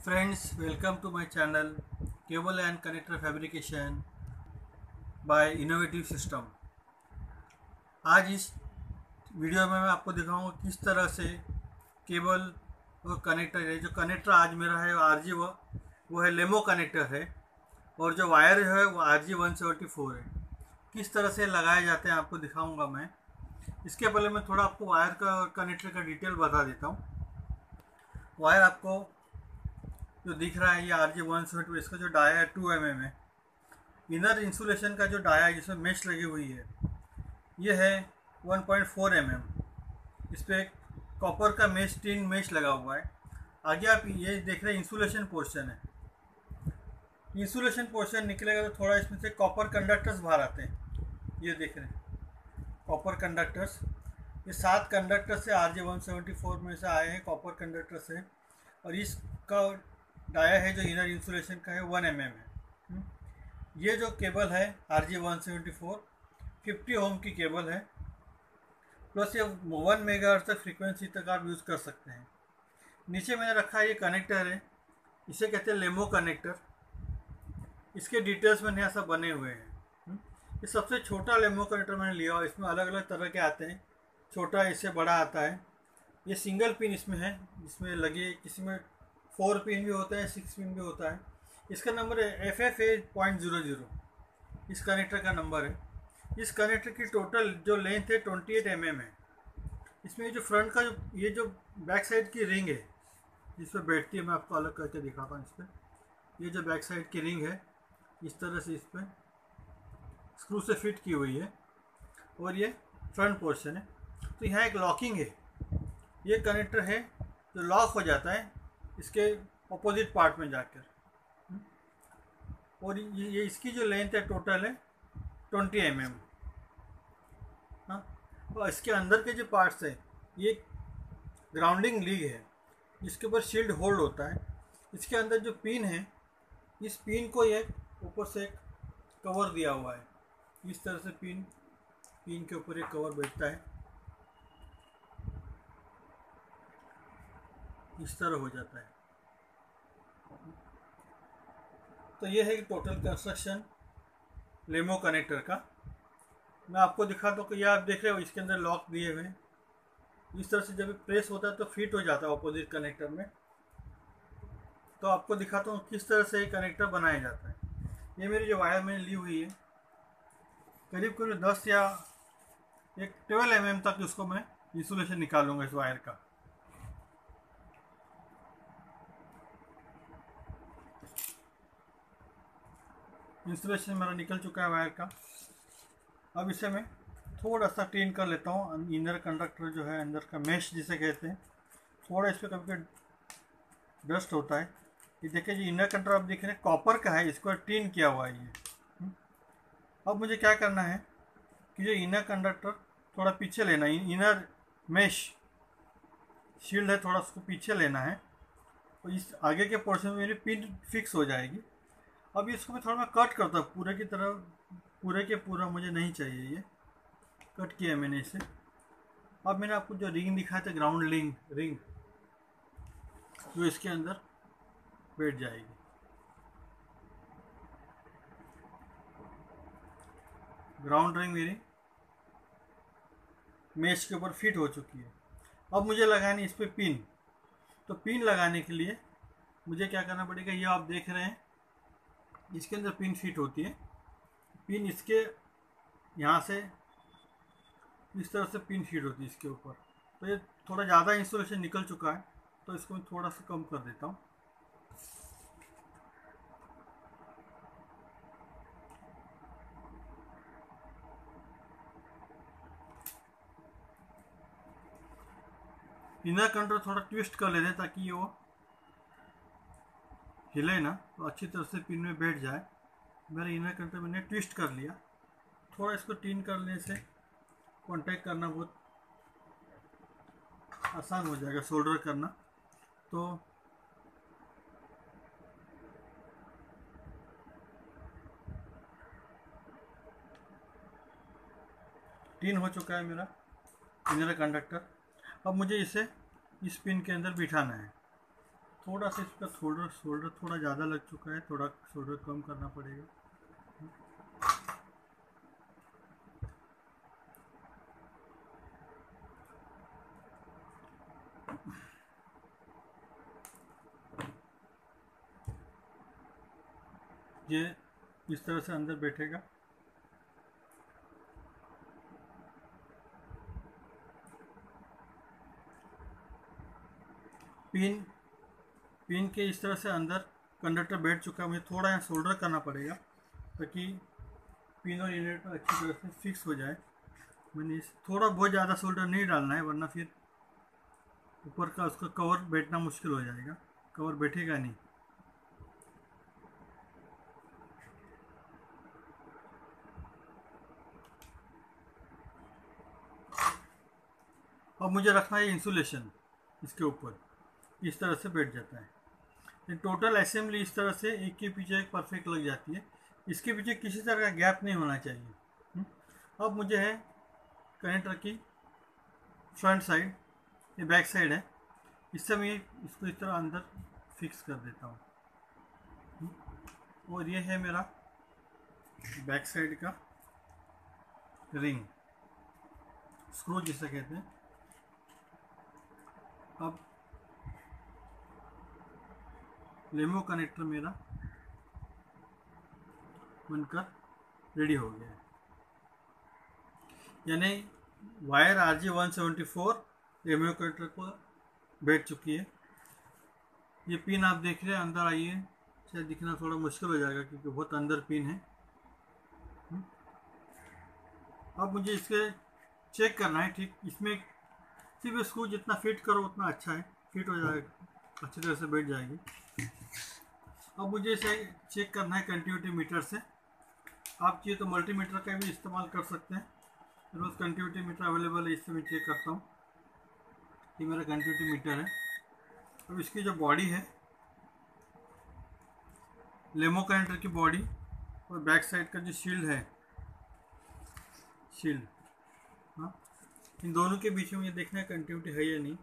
Friends, welcome to my channel Cable and Connector Fabrication by Innovative System। आज इस video में मैं आपको दिखाऊंगा किस तरह से केबल और कनेक्टर है। जो कनेक्टर आज मेरा है वो है लेमो कनेक्टर है, और जो वायर है वो RG174 है। किस तरह से लगाए जाते हैं आपको दिखाऊंगा मैं। इसके पहले मैं थोड़ा आपको वायर का और कनेक्टर का डिटेल बता देता हूँ। वायर आपको जो दिख रहा है ये RG174, इसका जो डाया है 2 mm है। इनर इंसुलेशन का जो डाया है जिसमें मेश लगी हुई है ये है 1.4 mm। इस पर कॉपर का टिन मेश लगा हुआ है। आगे आप ये देख रहे हैं इंसुलेशन पोर्शन है। इंसुलेशन पोर्शन निकलेगा तो थोड़ा इसमें से कॉपर कंडक्टर्स बाहर आते हैं। ये देख रहे हैं कॉपर कंडक्टर्स। ये 7 कंडक्टर से RG174 में से आए हैं, कॉपर कंडक्टर से। और इसका डाया है जो इनर इंसुलेशन का है 1 mm है। ये जो केबल है RG174 50 ओम की केबल है, प्लस ये 1 मेगाहर्ट्ज तक फ्रीक्वेंसी तक आप यूज़ कर सकते हैं। नीचे मैंने रखा है ये कनेक्टर है, इसे कहते हैं लेमो कनेक्टर। इसके डिटेल्स में यहाँ सब बने हुए हैं। ये सबसे छोटा लेमो कनेक्टर मैंने लिया और इसमें अलग अलग तरह के आते हैं। छोटा इससे बड़ा आता है। ये सिंगल पिन इसमें है, जिसमें लगे किसी में 4 पिन भी होता है, 6 पिन भी होता है। इसका नंबर है FFA.00। इस कनेक्टर का नंबर है। इस कनेक्टर की टोटल जो लेंथ है 28 mm है। इसमें जो फ्रंट का ये जो बैक साइड की रिंग है जिस पर बैठती है, मैं आपको अलग करके दिखाता हूँ। इस पर ये जो बैक साइड की रिंग है इस तरह से इस पर स्क्रू से फिट की हुई है, और ये फ्रंट पोर्शन है। तो यहाँ एक लॉकिंग है। ये कनेक्टर है जो लॉक हो जाता है इसके अपोजिट पार्ट में जाकर। और ये इसकी जो लेंथ है टोटल है 20 mm। हाँ, और इसके अंदर के जो पार्ट्स है ये ग्राउंडिंग लीग है जिसके ऊपर शील्ड होल्ड होता है। इसके अंदर जो पिन है, इस पिन को ये ऊपर से एक कवर दिया हुआ है। इस तरह से पिन के ऊपर एक कवर बैठता है, इस तरह हो जाता है। तो ये है कि टोटल कंस्ट्रक्शन लेमो कनेक्टर का। मैं आपको दिखाता हूँ कि ये आप देख रहे हो इसके अंदर लॉक दिए हुए हैं। इस तरह से जब प्रेस होता है तो फिट हो जाता है ऑपोजिट कनेक्टर में। तो आपको दिखाता हूँ किस तरह से ये कनेक्टर बनाया जाता है। ये मेरी जो वायर मैंने ली हुई है करीब करीब 10 या 12 mm तक उसको मैं इंसुलेशन निकालूंगा इस वायर का। इंसुलेशन मेरा निकल चुका है वायर का। अब इसे मैं थोड़ा सा क्लीन कर लेता हूँ। इनर कंडक्टर जो है, अंदर का मेश जिसे कहते हैं, थोड़ा इस पर कभी कभी डस्ट होता है। ये देखिए जो इनर कंडक्टर आप देख रहे हैं कॉपर का है, इसको टीन किया हुआ है ये। अब मुझे क्या करना है कि जो इनर कंडक्टर थोड़ा पीछे लेना है। इनर मेश शील्ड है, थोड़ा उसको पीछे लेना है, और इस आगे के पोर्शन में मेरी पिन फिक्स हो जाएगी। अब इसको मैं थोड़ा कट करता हूँ पूरे की तरह। पूरे के पूरा मुझे नहीं चाहिए, ये कट किया मैंने इसे। अब मैंने आपको जो रिंग दिखाया था, ग्राउंड रिंग जो इसके अंदर बैठ जाएगी। ग्राउंड रिंग मेरी मेश के ऊपर फिट हो चुकी है। अब मुझे लगानी इस पर पिन। तो पिन लगाने के लिए मुझे क्या करना पड़ेगा, ये आप देख रहे हैं इसके अंदर पिन फिट होती है। पिन इसके यहाँ से इस तरह से पिन फिट होती है इसके ऊपर। तो ये थोड़ा ज़्यादा इंसुलेशन निकल चुका है, तो इसको मैं थोड़ा सा कम कर देता हूँ। इनर कंट्रोल थोड़ा ट्विस्ट कर लेते हैं ताकि ये वो हिले ना, तो अच्छी तरह से पिन में बैठ जाए। मेरा इनर कंट्रोल मैंने ट्विस्ट कर लिया। थोड़ा इसको टीन करने से कांटेक्ट करना बहुत आसान हो जाएगा, सोल्डर करना। तो टीन हो चुका है मेरा इनर कंडक्टर। अब मुझे इसे इस पिन के अंदर बिठाना है। थोड़ा सा इसका शोल्डर थोड़ा ज़्यादा लग चुका है, थोड़ा शोल्डर कम करना पड़ेगा। ये इस तरह से अंदर बैठेगा। पिन के इस तरह से अंदर कंडक्टर बैठ चुका है। मुझे थोड़ा यहाँ सोल्डर करना पड़ेगा ताकि पिन और इनवर्टर अच्छी तरह से फिक्स हो जाए। मैंने थोड़ा बहुत ज़्यादा सोल्डर नहीं डालना है, वरना फिर ऊपर का उसका कवर बैठना मुश्किल हो जाएगा, कवर बैठेगा नहीं। अब मुझे रखना है इंसुलेशन इसके ऊपर, इस तरह से बैठ जाता है। टोटल असेंबली इस तरह से एक के पीछे एक परफेक्ट लग जाती है। इसके पीछे किसी तरह का गैप नहीं होना चाहिए। अब मुझे है कनेक्टर की फ्रंट साइड, ये बैक साइड है, इससे मैं इसको इस तरह अंदर फिक्स कर देता हूँ। और ये है मेरा बैक साइड का रिंग, स्क्रू जिसे कहते हैं। अब लेमो कनेक्टर मेरा बनकर रेडी हो गया है, यानी वायर RJ174 लेमो कनेक्टर को बैठ चुकी है। ये पिन आप देख रहे हैं, अंदर आइए, शायद दिखना थोड़ा मुश्किल हो जाएगा क्योंकि बहुत अंदर पिन है। अब मुझे इसके चेक करना है, ठीक इसमें सिर्फ स्क्रू जितना फिट करो उतना अच्छा है, फिट हो जाएगा, अच्छी तरह से बैठ जाएगी। अब मुझे इसे चेक करना है कंटिन्यूटी मीटर से। आप चाहिए तो मल्टीमीटर का भी इस्तेमाल कर सकते हैं, मेरे पास कंटिन्यूटी मीटर अवेलेबल है, इससे मैं चेक करता हूँ। ये मेरा कंटिन्यूटी मीटर है। अब इसकी जो बॉडी है, लेमो कनेक्टर की बॉडी और बैक साइड का जो शील्ड है, शील्ड, हाँ, इन दोनों के बीच में ये देखना है कंटिन्यूटी है या नहीं।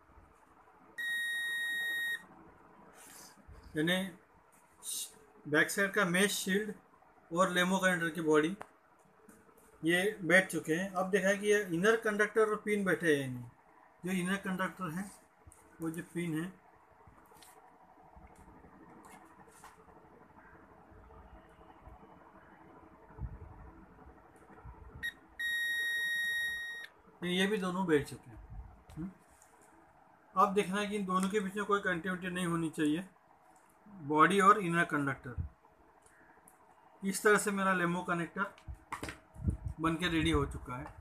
यानी बैक साइड का मेश शील्ड और लेमो कनेक्टर की बॉडी ये बैठ चुके हैं। अब देखा है कि ये इनर कंडक्टर और पिन बैठे हैं नहीं। जो इनर कंडक्टर है वो जो पिन है, ये भी दोनों बैठ चुके हैं। अब देखना है कि इन दोनों के बीच में कोई कंटिन्यूटी नहीं होनी चाहिए, बॉडी और इनर कंडक्टर। इस तरह से मेरा लेमो कनेक्टर बन के रेडी हो चुका है।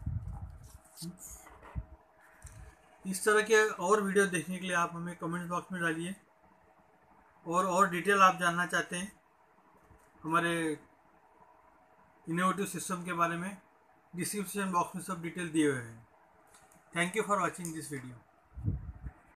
इस तरह के और वीडियो देखने के लिए आप हमें कमेंट बॉक्स में डालिए, और डिटेल आप जानना चाहते हैं हमारे इनोवेटिव सिस्टम के बारे में, डिस्क्रिप्शन बॉक्स में सब डिटेल दिए हुए हैं। Thank you for watching this video.